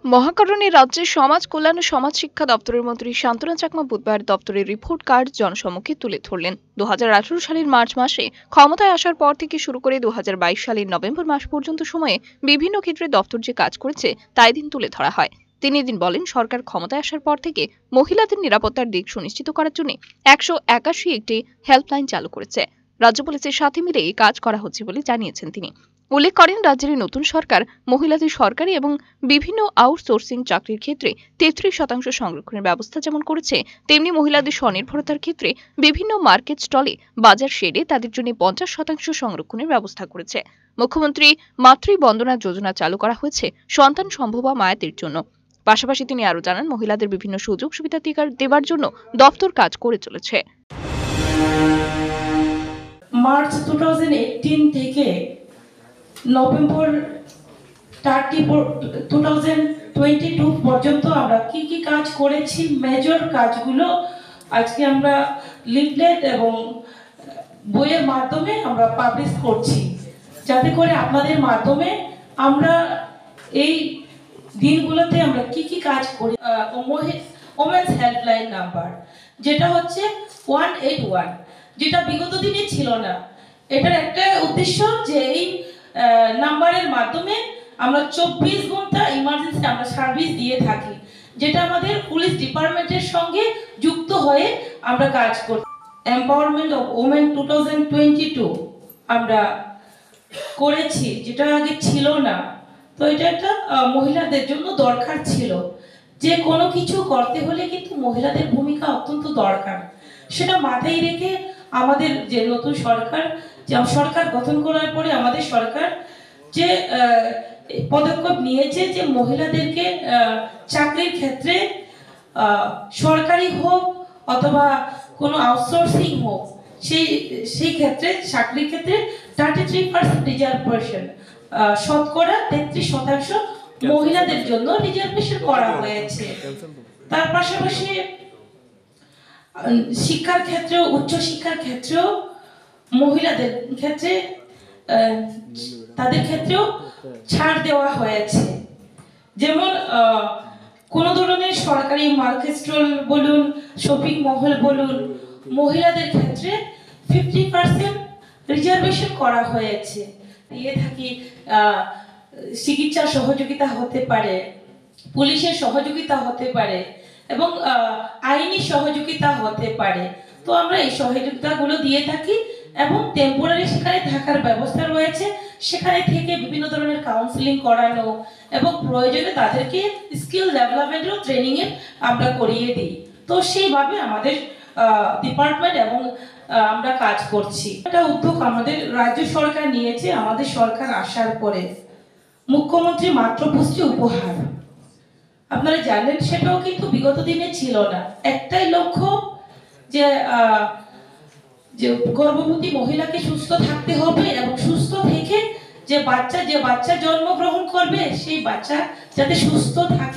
মহাকারণে রাজ্যের সমাজ কল্যাণ ও সমাজ শিক্ষা দপ্তরের মন্ত্রী শান্তনা চাকমা বুধবার দপ্তরের রিপোর্ট কার্ড জনসম্মুখে তুলে ধরলেন। 2018 সালের মার্চ মাসে ক্ষমতায় আসার পর থেকে শুরু করে 2022 সালের নভেম্বর মাস পর্যন্ত সময়ে বিভিন্ন ক্ষেত্রে দপ্তর যে কাজ করেছে তাই দিন তুলে ধরা হয়। তিনি এদিন বলেন, সরকার ক্ষমতায় আসার পর থেকে মহিলাদের নিরাপত্তার দিক সুনিশ্চিত করার জন্য 181 একটি হেল্পলাইন চালু করেছে। রাজ্য পুলিশের সাথে মিলে কাজ করা হচ্ছে বলে জানিয়েছেন তিনি। উল্লেখ করেন, রাজ্যের নতুন সরকার মহিলাদের সরকারি এবং বিভিন্ন আউটসোর্সিং চাকরির ক্ষেত্রে 33% সংরক্ষণের ব্যবস্থা যেমন করেছে, তেমনি মহিলাদের স্বনির্ভরতার ক্ষেত্রে বিভিন্ন মার্কেট স্টলে, বাজার শেডে তাদের জন্য 50% সংরক্ষণের ব্যবস্থা করেছে। মুখ্যমন্ত্রী মাতৃ বন্দনা যোজনা চালু করা হয়েছে সন্তান সম্ভবা মায়েদের জন্য। পাশাপাশি তিনি আরো জানান, মহিলাদের বিভিন্ন সুযোগ সুবিধা দেওয়ার জন্য দপ্তর কাজ করে চলেছে। মার্চ 2018 থেকে নভেম্বর 2022 পর্যন্ত আমরা কি কি কাজ করেছি, মেজর কাজগুলো আজকে আমরা লিফলেট এবং বইয়ের মাধ্যমে আমরা পাবলিশ করছি, যাতে করে আপনাদের মাধ্যমে আমরা এই দিনগুলোতে আমরা কি কি কাজ করি। ওমেন্স হেল্পলাইন নাম্বার যেটা হচ্ছে 181, যেটা বিগত দিনে ছিল না। এটার একটা উদ্দেশ্য যে এই নাম্বারের মাধ্যমে আমরা 24 ঘন্টা ইমার্জেন্সি আমরা সার্ভিস দিয়ে থাকি, যেটা আমাদের পুলিশ ডিপার্টমেন্টের সঙ্গে যুক্ত হয়ে আমরা কাজ করি। এম্পাওয়ারমেন্ট অফ ওমেন 2022 আমরা করেছি, যেটা আগে ছিল না। তো এটা একটা মহিলাদের জন্য দরকার ছিল, যে কোনো কিছু করতে হলে কিন্তু মহিলাদের ভূমিকা অত্যন্ত দরকার। সেটা মাথায় রেখে আমাদের যে নতুন সরকার গঠন করার পরে আমাদের সরকার যে পদক্ষেপ নিয়েছে, যে মহিলাদেরকে চাকরির ক্ষেত্রে সরকারি হোক অথবা কোনো আউটসোর্সিং হোক, সেই ক্ষেত্রে চাকরির ক্ষেত্রে 33% রিজার্ভেশন, শতকরা 33% মহিলাদের জন্য রিজার্ভেশন করা হয়েছে। তার পাশাপাশি শিক্ষার ক্ষেত্রেও, উচ্চ শিক্ষার ক্ষেত্রেও মহিলাদের ক্ষেত্রে তাদের ক্ষেত্রেও ছাড় দেওয়া হয়েছে। যেমন কোনো ধরনের সরকারি মার্কেট স্টল বলুন, শপিং মহল বলুন, মহিলাদের ক্ষেত্রে 50% রিজার্ভেশন করা হয়েছে। দিয়ে থাকি চিকিৎসার সহযোগিতা হতে পারে, পুলিশের সহযোগিতা হতে পারে এবং আইনি সহযোগিতা হতে পারে। তো আমরা এই সহযোগিতাগুলো দিয়ে থাকি এবং টেম্পোরারি সেখানে থাকার ব্যবস্থা রয়েছে। সেখানে থেকে বিভিন্ন ধরনের কাউন্সিলিং করানো এবং প্রয়োজনে তাদেরকে স্কিল ডেভেলপমেন্টের ট্রেনিং এ আমরা করিয়ে দিই। তো সেইভাবে আমাদের ডিপার্টমেন্ট এবং আমরা কাজ করছি। একটা উদ্যোগ আমাদের রাজ্য সরকার নিয়েছে। আমাদের সরকার আসার পরে মুখ্যমন্ত্রী মাতৃপুষ্টি উপহার, আপনারা জানেন, সেটাও কিন্তু বিগত দিনে ছিল না। একটাই লক্ষ্য, যে গর্ভবতী মহিলাকে সুস্থ থাকতে হবে এবং সুস্থ থেকে যে বাচ্চা জন্মগ্রহণ করবে সেই বাচ্চা যাতে সুস্থ থাকে।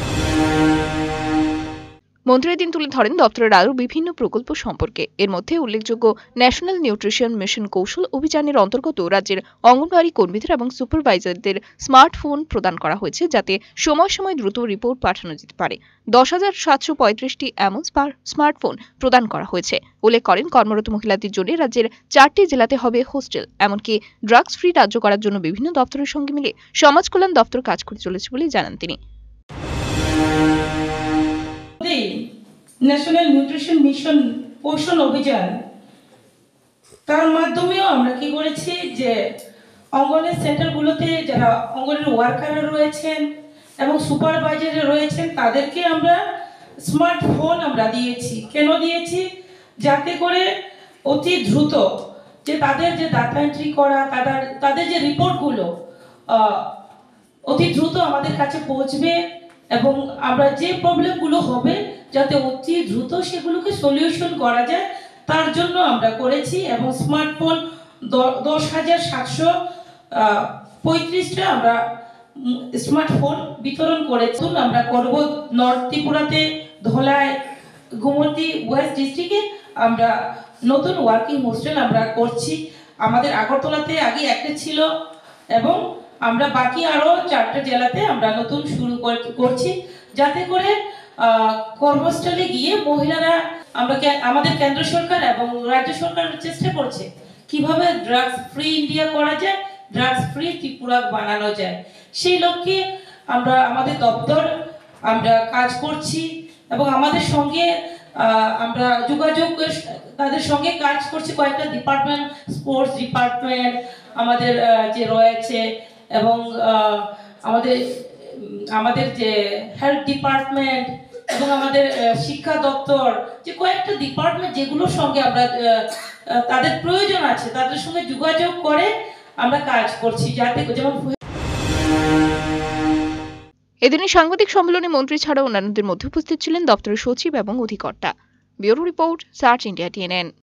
মন্ত্রী এদিন তুলে ধরেন দপ্তরের আরও বিভিন্ন প্রকল্প সম্পর্কে। এর মধ্যে উল্লেখযোগ্য ন্যাশনাল নিউট্রিশন মিশন কৌশল অভিযানের অন্তর্গত রাজ্যের অঙ্গনওয়াড়ি কর্মীদের এবং সুপারভাইজারদের স্মার্টফোন প্রদান করা হয়েছে, যাতে সময় সময় দ্রুত রিপোর্ট পাঠানো যেতে পারে। 10,735টি এমন স্মার্টফোন প্রদান করা হয়েছে। উল্লেখ করেন, কর্মরত মহিলাদের জন্য রাজ্যের 4টি জেলাতে হবে হোস্টেল। এমনকি ড্রাগস ফ্রি রাজ্য করার জন্য বিভিন্ন দপ্তরের সঙ্গে মিলে সমাজ কল্যাণ দপ্তর কাজ করে চলেছে বলে জানান তিনি। ন্যাশনাল নিউট্রিশন মিশন পোষণ অভিযান, তার মাধ্যমেও আমরা কি করেছি, যে অঙ্গনের সেন্টারগুলোতে যারা অঙ্গনের ওয়ার্কাররা রয়েছেন এবং সুপারভাইজার রয়েছেন, তাদেরকে আমরা স্মার্টফোন আমরা দিয়েছি। কেন দিয়েছি? যাতে করে অতি দ্রুত যে তাদের যে ডাটা এন্ট্রি করা, তাদের যে রিপোর্টগুলো অতি দ্রুত আমাদের কাছে পৌঁছবে এবং আমরা যে প্রবলেমগুলো হবে যাতে অতি দ্রুত সেগুলোকে সলিউশন করা যায়, তার জন্য আমরা করেছি। এবং স্মার্টফোন 10,735টা আমরা স্মার্টফোন বিতরণ করেছি। আমরা করব নর্থ ত্রিপুরাতে, ধলাই, গোমতী, ওয়েস্ট ডিস্ট্রিক্টে আমরা নতুন ওয়ার্কিং হোস্টেল আমরা করছি। আমাদের আগরতলাতে আগে একটা ছিল এবং আমরা বাকি আরো 4টে জেলাতে আমরা নতুন শুরু করছি, যাতে করে কর্মস্থলে গিয়ে মহিলারা আমাদের কেন্দ্র সরকার এবং রাজ্য সরকার চেষ্টা করছে কিভাবে ড্রাগস ফ্রি ইন্ডিয়া করা যায়, ড্রাগস ফ্রি ত্রিপুরা বানানো যায়। সেই লক্ষ্যে আমাদের দপ্তর আমরা কাজ করছি এবং আমাদের সঙ্গে আমরা যোগাযোগ তাদের সঙ্গে কাজ করছি কয়েকটা ডিপার্টমেন্ট, স্পোর্টস ডিপার্টমেন্ট আমাদের যে রয়েছে এবং আমাদের যে হেলথ ডিপার্টমেন্ট এবং আমাদের শিক্ষা দপ্তর, যে কয়েকটা ডিপার্টমেন্ট যেগুলোর সঙ্গে আমরা তাদের প্রয়োজন আছে তাদের সঙ্গে যোগাযোগ করে আমরা কাজ করছি, যাতে যেমন এদিনের সাংবাদিক সম্মেলনে মন্ত্রী ছাড়াও অন্যান্যদের মধ্যে উপস্থিত ছিলেন দপ্তরের সচিব এবং অধিকর্তা। Bureau report, search India TNN।